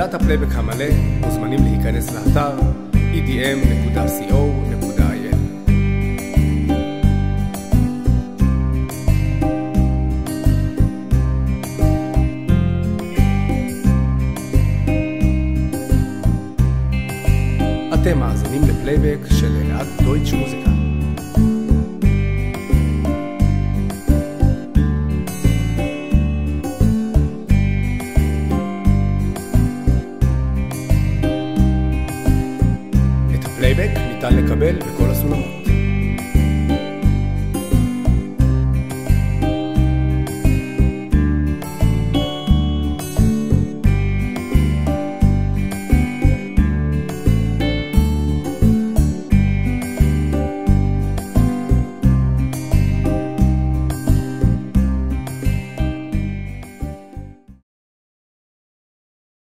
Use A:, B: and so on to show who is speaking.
A: לדעת הפלייבק המלא מוזמנים להיכנס לאתר edm.co.il. אתם מאזינים לפלייבק של אלעד דויטש מוזיקה. את הפלייבק ניתן לקבל בכל הסולמות.